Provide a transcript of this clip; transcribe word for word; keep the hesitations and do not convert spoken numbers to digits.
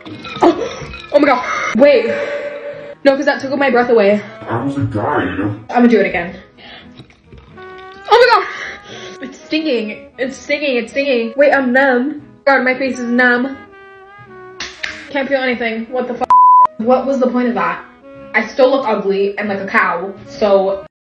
Oh, oh my god. Wait. No, because that took my breath away. I was a guide. I'm gonna do it again. Oh my god. It's stinging. It's stinging. It's stinging. Wait, I'm numb. God, my face is numb. Can't feel anything. What the fuck? What was the point of that? I still look ugly and like a cow, so